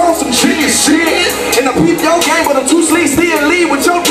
on some genius shit. And I peep your game, but I'm too sleep, still lead with your